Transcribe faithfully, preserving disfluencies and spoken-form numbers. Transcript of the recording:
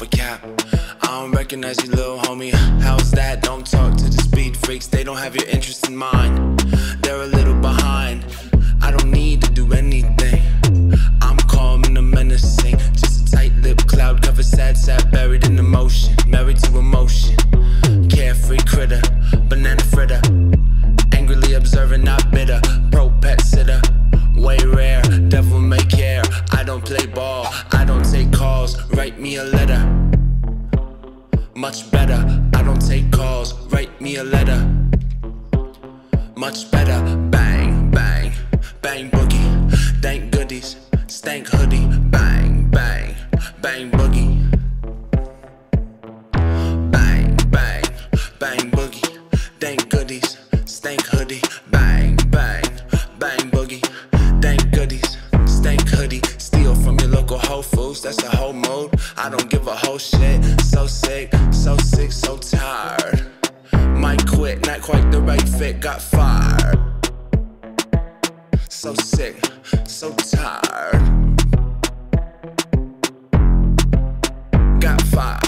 a cap. I don't recognize you, little homie. How's that? Don't talk to the speed freaks. They don't have your interest in mind. They're a little behind. I don't need to do anything. I'm calm and I'm menacing. Just a tight-lipped cloud covered, sad, sad, buried in emotion. Married to emotion. Carefree critter, banana fritter. Angrily observant, not bitter. Pro pet sitter, way rare. Devil may care. I don't play ball, I don't take calls. Write me a letter. Much better. I don't take calls. Write me a letter. Much better. Bang, bang, bang boogie. Dank goodies, stank hoodie. Bang, bang, bang boogie. Bang, bang, bang boogie. Dank goodies, stank hoodie. Bang, bang, bang boogie. Dank goodies, stank hoodie. Steal from your local Whole Foods, that's a whole mood. I don't give a whole shit. So sick, so sick, so tired. Might quit, not quite the right fit, got fired. So sick, so tired. Got fired.